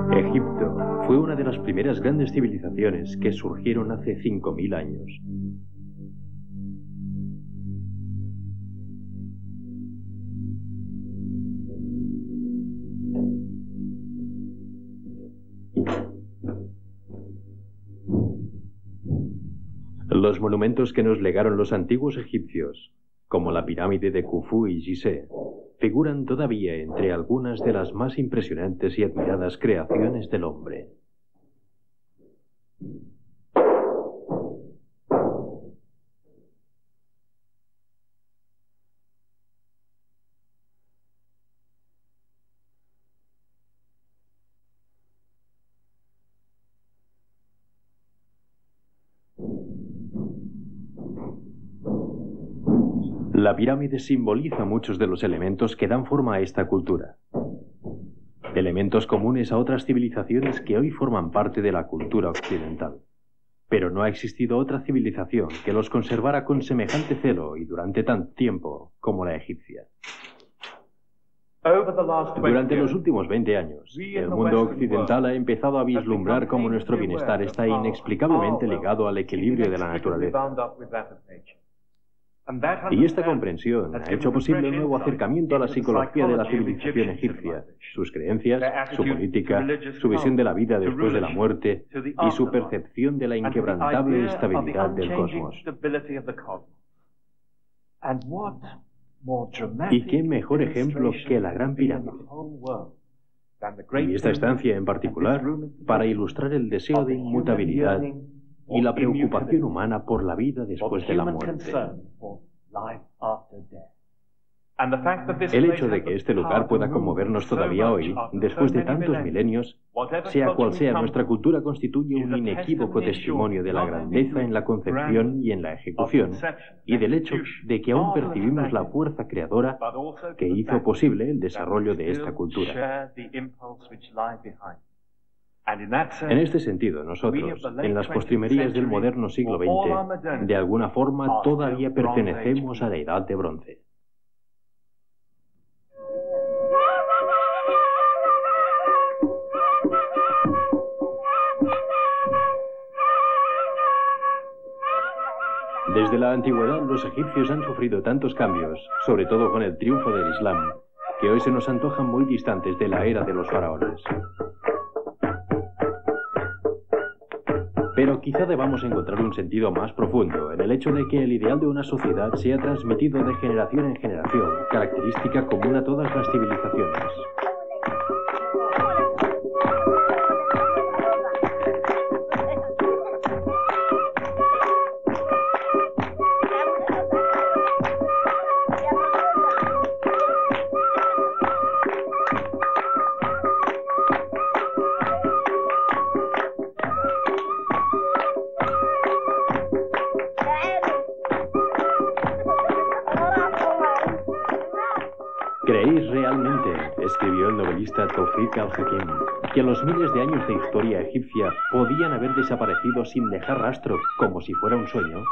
Egipto fue una de las primeras grandes civilizaciones que surgieron hace 5000 años. Los monumentos que nos legaron los antiguos egipcios, como la pirámide de Khufu y Gizeh, figuran todavía entre algunas de las más impresionantes y admiradas creaciones del hombre. La pirámide simboliza muchos de los elementos que dan forma a esta cultura. Elementos comunes a otras civilizaciones que hoy forman parte de la cultura occidental. Pero no ha existido otra civilización que los conservara con semejante celo y durante tanto tiempo como la egipcia. Durante los últimos 20 años, el mundo occidental ha empezado a vislumbrar cómo nuestro bienestar está inexplicablemente ligado al equilibrio de la naturaleza. Y esta comprensión ha hecho posible un nuevo acercamiento a la psicología de la civilización egipcia, sus creencias, su política, su visión de la vida después de la muerte y su percepción de la inquebrantable estabilidad del cosmos. ¿Y qué mejor ejemplo que la Gran Pirámide? Y esta estancia en particular para ilustrar el deseo de inmutabilidad y la preocupación humana por la vida después de la muerte. El hecho de que este lugar pueda conmovernos todavía hoy, después de tantos milenios, sea cual sea nuestra cultura, constituye un inequívoco testimonio de la grandeza en la concepción y en la ejecución, y del hecho de que aún percibimos la fuerza creadora que hizo posible el desarrollo de esta cultura. En este sentido, nosotros, en las postrimerías del moderno siglo XX, de alguna forma todavía pertenecemos a la Edad de Bronce. Desde la antigüedad, los egipcios han sufrido tantos cambios, sobre todo con el triunfo del Islam, que hoy se nos antojan muy distantes de la era de los faraones. Pero quizá debamos encontrar un sentido más profundo en el hecho de que el ideal de una sociedad sea transmitido de generación en generación, característica común a todas las civilizaciones. ¿Creéis realmente, escribió el novelista Tawfiq al-Hakim, que los miles de años de historia egipcia podían haber desaparecido sin dejar rastro, como si fuera un sueño?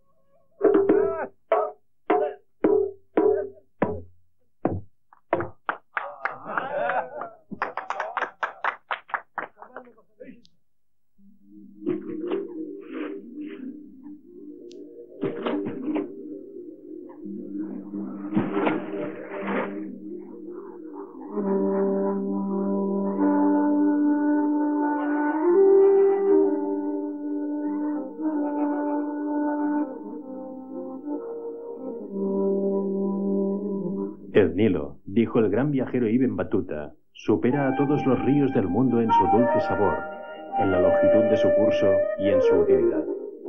El Nilo, dijo el gran viajero Ibn Battuta, supera a todos los ríos del mundo en su dulce sabor, en la longitud de su curso y en su utilidad.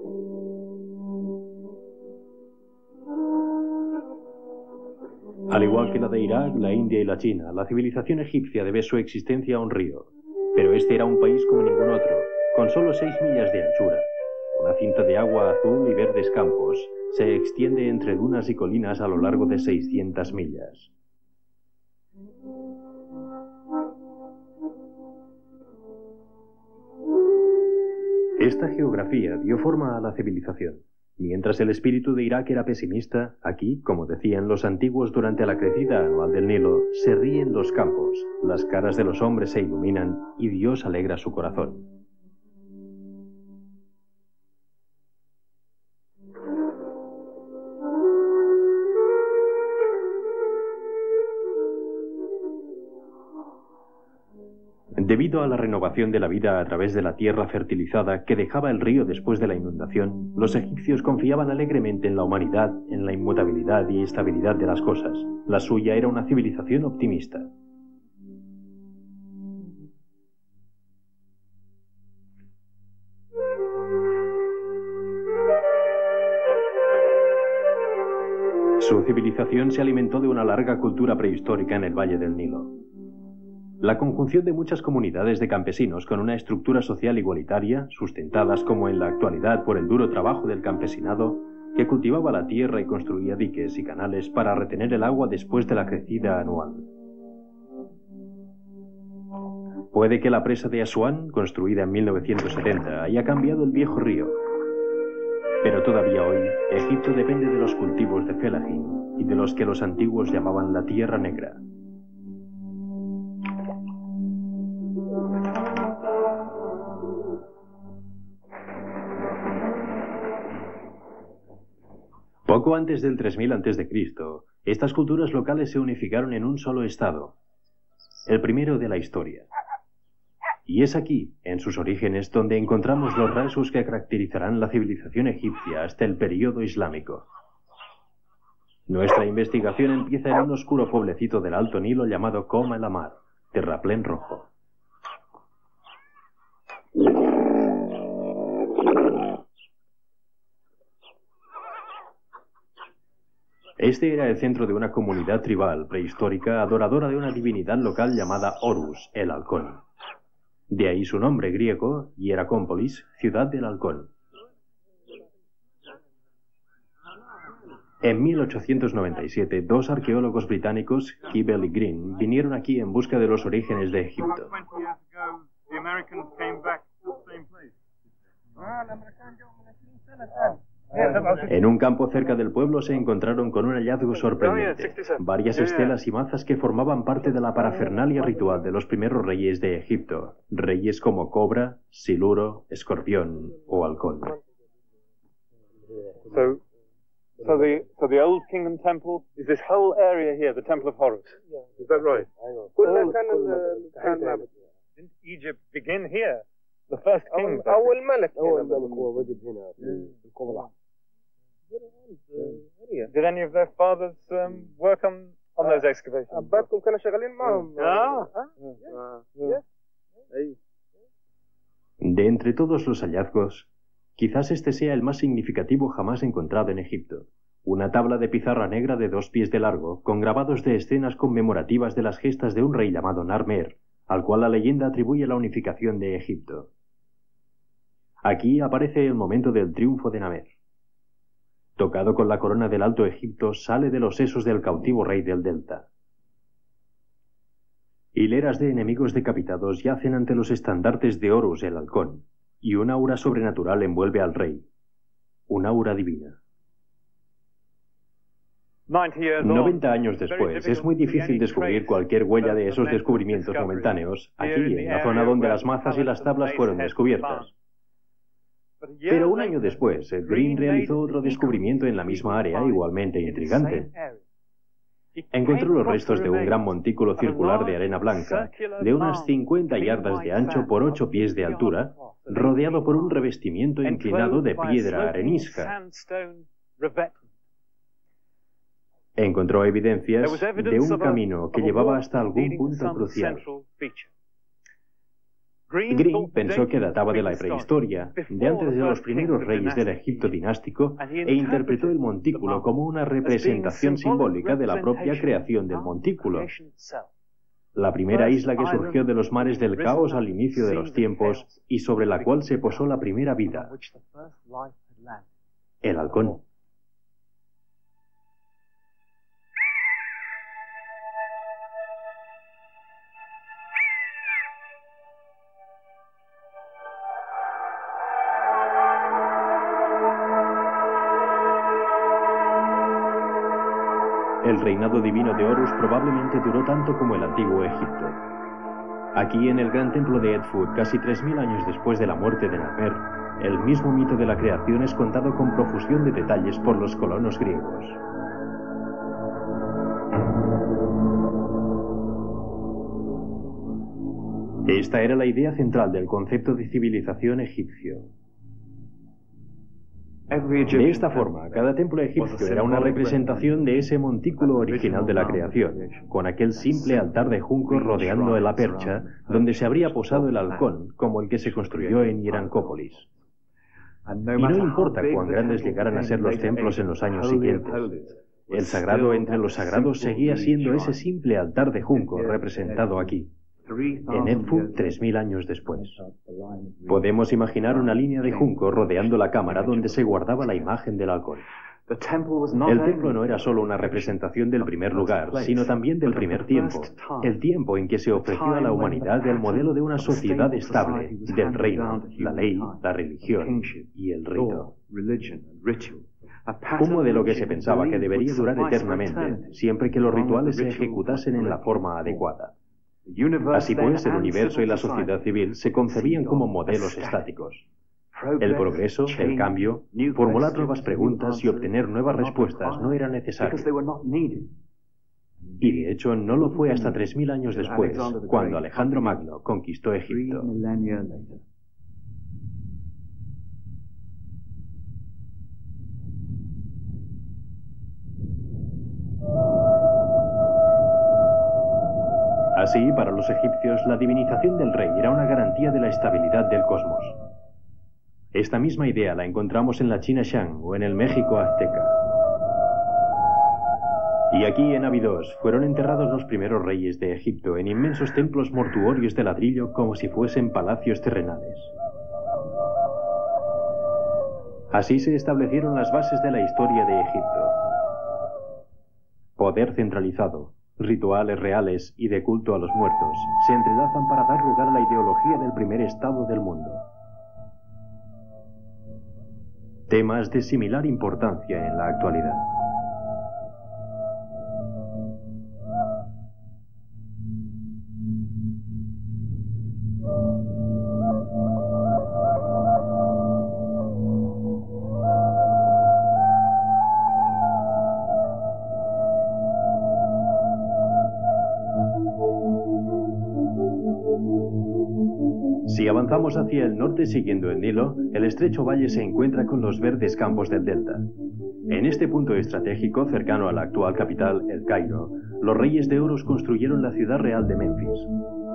Al igual que la de Irak, la India y la China, la civilización egipcia debe su existencia a un río. Pero este era un país como ningún otro, con solo 6 millas de anchura. Una cinta de agua azul y verdes campos se extiende entre dunas y colinas a lo largo de 600 millas. Esta geografía dio forma a la civilización. Mientras el espíritu de Irak era pesimista, aquí, como decían los antiguos durante la crecida anual del Nilo, se ríen los campos, las caras de los hombres se iluminan y Dios alegra su corazón. Debido a la renovación de la vida a través de la tierra fertilizada que dejaba el río después de la inundación, los egipcios confiaban alegremente en la humanidad, en la inmutabilidad y estabilidad de las cosas. La suya era una civilización optimista. Su civilización se alimentó de una larga cultura prehistórica en el Valle del Nilo. La conjunción de muchas comunidades de campesinos con una estructura social igualitaria, sustentadas como en la actualidad por el duro trabajo del campesinado, que cultivaba la tierra y construía diques y canales para retener el agua después de la crecida anual. Puede que la presa de Asuán, construida en 1970, haya cambiado el viejo río. Pero todavía hoy, Egipto depende de los cultivos de Fellahin y de los que los antiguos llamaban la Tierra Negra. Poco antes del 3000 a.C., estas culturas locales se unificaron en un solo estado, el primero de la historia. Y es aquí, en sus orígenes, donde encontramos los rasgos que caracterizarán la civilización egipcia hasta el período islámico. Nuestra investigación empieza en un oscuro pueblecito del Alto Nilo llamado Kom el Ahmar, terraplén rojo. Este era el centro de una comunidad tribal prehistórica adoradora de una divinidad local llamada Horus, el halcón. De ahí su nombre griego, Hieracómpolis, ciudad del halcón. En 1897, dos arqueólogos británicos, Keeble y Green, vinieron aquí en busca de los orígenes de Egipto. En un campo cerca del pueblo se encontraron con un hallazgo sorprendente. Varias estelas y mazas que formaban parte de la parafernalia ritual de los primeros reyes de Egipto. Reyes como cobra, siluro, escorpión o halcón. So the old kingdom temple is this whole area here, the temple of Horus. Is that right? Didn't Egypt begin here? The first king. Did any of their fathers work on those excavations? De entre todos los hallazgos, quizás este sea el más significativo jamás encontrado en Egipto. Una tabla de pizarra negra de 2 pies de largo, con grabados de escenas conmemorativas de las gestas de un rey llamado Narmer, al cual la leyenda atribuye la unificación de Egipto. Aquí aparece el momento del triunfo de Narmer. Tocado con la corona del Alto Egipto, sale de los sesos del cautivo rey del Delta. Hileras de enemigos decapitados yacen ante los estandartes de Horus el halcón, y un aura sobrenatural envuelve al rey, una aura divina. 90 años después, es muy difícil descubrir cualquier huella de esos descubrimientos momentáneos, aquí, en la zona donde las mazas y las tablas fueron descubiertas. Pero un año después, Green realizó otro descubrimiento en la misma área, igualmente intrigante. Encontró los restos de un gran montículo circular de arena blanca, de unas 50 yardas de ancho por 8 pies de altura, rodeado por un revestimiento inclinado de piedra arenisca. Encontró evidencias de un camino que llevaba hasta algún punto crucial. Green pensó que databa de la prehistoria, de antes de los primeros reyes del Egipto dinástico, e interpretó el montículo como una representación simbólica de la propia creación del montículo. La primera isla que surgió de los mares del caos al inicio de los tiempos y sobre la cual se posó la primera vida. El halcón. reinado divino de Horus probablemente duró tanto como el antiguo Egipto. Aquí, en el gran templo de Edfu, casi 3000 años después de la muerte de Narmer, el mismo mito de la creación es contado con profusión de detalles por los colonos griegos. Esta era la idea central del concepto de civilización egipcio. De esta forma, cada templo egipcio era una representación de ese montículo original de la creación, con aquel simple altar de junco rodeando la percha, donde se habría posado el halcón, como el que se construyó en Hirankópolis. Y no importa cuán grandes llegaran a ser los templos en los años siguientes, el sagrado entre los sagrados seguía siendo ese simple altar de junco representado aquí, en Edfu 3000 años después. Podemos imaginar una línea de junco rodeando la cámara donde se guardaba la imagen del halcón. El templo no era solo una representación del primer lugar, sino también del primer tiempo, el tiempo en que se ofreció a la humanidad el modelo de una sociedad estable, del reino, la ley, la religión y el rito. Un modelo que se pensaba que debería durar eternamente, siempre que los rituales se ejecutasen en la forma adecuada. Así pues, el universo y la sociedad civil se concebían como modelos estáticos. El progreso, el cambio, formular nuevas preguntas y obtener nuevas respuestas no era necesario. Y de hecho no lo fue hasta 3000 años después, cuando Alejandro Magno conquistó Egipto. Así, para los egipcios, la divinización del rey era una garantía de la estabilidad del cosmos. Esta misma idea la encontramos en la China Shang o en el México azteca. Y aquí, en Abidos, fueron enterrados los primeros reyes de Egipto en inmensos templos mortuorios de ladrillo como si fuesen palacios terrenales. Así se establecieron las bases de la historia de Egipto. Poder centralizado, rituales reales y de culto a los muertos se entrelazan para dar lugar a la ideología del primer estado del mundo. Temas de similar importancia en la actualidad. Si avanzamos hacia el norte siguiendo el Nilo, el estrecho valle se encuentra con los verdes campos del delta. En este punto estratégico, cercano a la actual capital, El Cairo, los reyes de Horus construyeron la ciudad real de Menfis.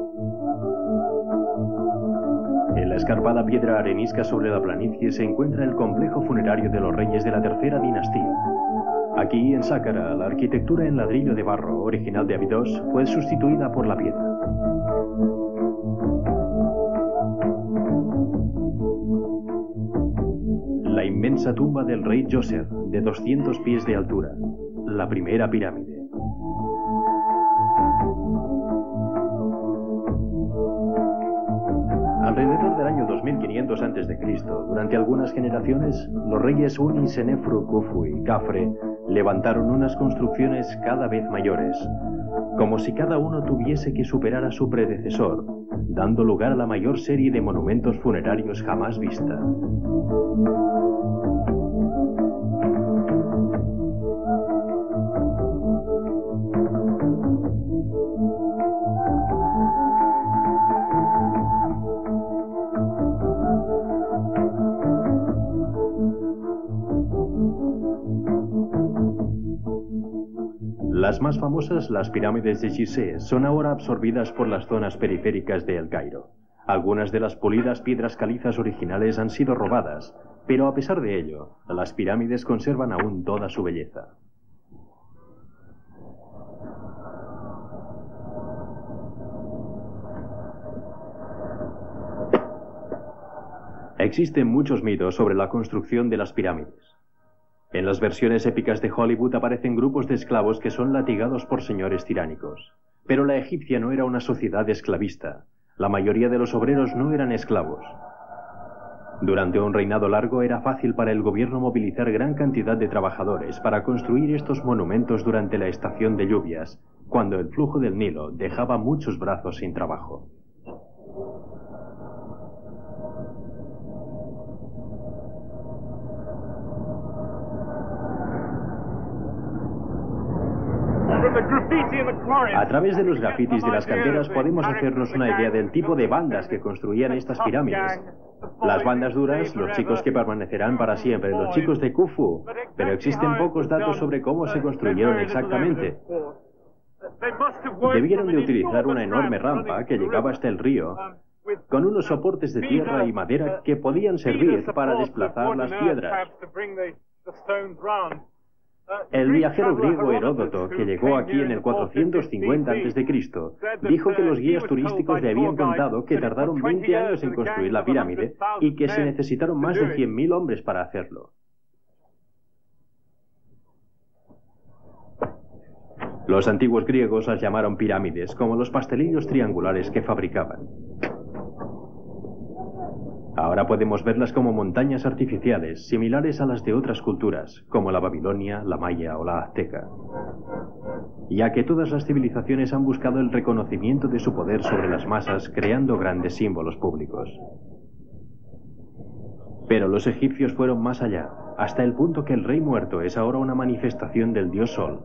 En la escarpada piedra arenisca sobre la planicie se encuentra el complejo funerario de los reyes de la tercera dinastía. Aquí, en Sáqara, la arquitectura en ladrillo de barro, original de Abidos, fue sustituida por la piedra. La inmensa tumba del rey Djoser, de 200 pies de altura, la primera pirámide. Alrededor del año 2500 a.C., durante algunas generaciones, los reyes Uni, Senefru, Khufu y Khafre levantaron unas construcciones cada vez mayores, como si cada uno tuviese que superar a su predecesor, dando lugar a la mayor serie de monumentos funerarios jamás vista. Las más famosas, las pirámides de Gizeh, son ahora absorbidas por las zonas periféricas de El Cairo. Algunas de las pulidas piedras calizas originales han sido robadas, pero a pesar de ello, las pirámides conservan aún toda su belleza. Existen muchos mitos sobre la construcción de las pirámides. En las versiones épicas de Hollywood aparecen grupos de esclavos que son latigados por señores tiránicos. Pero la egipcia no era una sociedad esclavista. La mayoría de los obreros no eran esclavos. Durante un reinado largo era fácil para el gobierno movilizar gran cantidad de trabajadores para construir estos monumentos durante la estación de lluvias, cuando el flujo del Nilo dejaba muchos brazos sin trabajo. A través de los grafitis de las canteras podemos hacernos una idea del tipo de bandas que construían estas pirámides. Las bandas duras, los chicos que permanecerán para siempre, los chicos de Khufu, pero existen pocos datos sobre cómo se construyeron exactamente. Debieron de utilizar una enorme rampa que llegaba hasta el río, con unos soportes de tierra y madera que podían servir para desplazar las piedras. El viajero griego Heródoto, que llegó aquí en el 450 a.C., dijo que los guías turísticos le habían contado que tardaron 20 años en construir la pirámide y que se necesitaron más de 100.000 hombres para hacerlo. Los antiguos griegos las llamaron pirámides, como los pastelillos triangulares que fabricaban. Ahora podemos verlas como montañas artificiales, similares a las de otras culturas, como la babilonia, la maya o la azteca. Ya que todas las civilizaciones han buscado el reconocimiento de su poder sobre las masas, creando grandes símbolos públicos. Pero los egipcios fueron más allá, hasta el punto que el rey muerto es ahora una manifestación del dios Sol.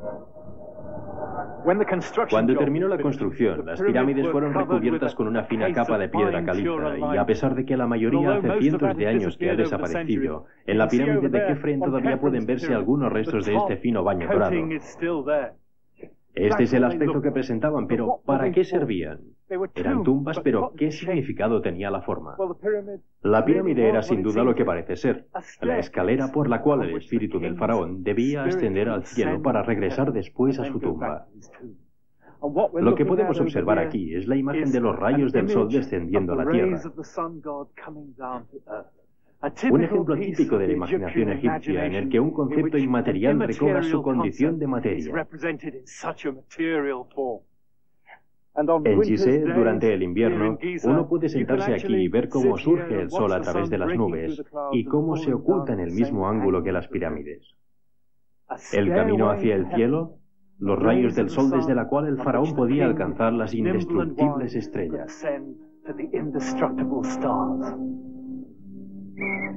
Cuando terminó la construcción, las pirámides fueron recubiertas con una fina capa de piedra caliza, y a pesar de que la mayoría hace cientos de años que ha desaparecido, en la pirámide de Kefren todavía pueden verse algunos restos de este fino baño dorado. Este es el aspecto que presentaban, pero ¿para qué servían? Eran tumbas, pero ¿qué significado tenía la forma? La pirámide era sin duda lo que parece ser, la escalera por la cual el espíritu del faraón debía ascender al cielo para regresar después a su tumba. Lo que podemos observar aquí es la imagen de los rayos del sol descendiendo a la tierra. Un ejemplo típico de la imaginación egipcia en el que un concepto inmaterial recobra su condición de materia. En Gizeh, durante el invierno, uno puede sentarse aquí y ver cómo surge el sol a través de las nubes y cómo se oculta en el mismo ángulo que las pirámides. El camino hacia el cielo, los rayos del sol desde la cual el faraón podía alcanzar las indestructibles estrellas.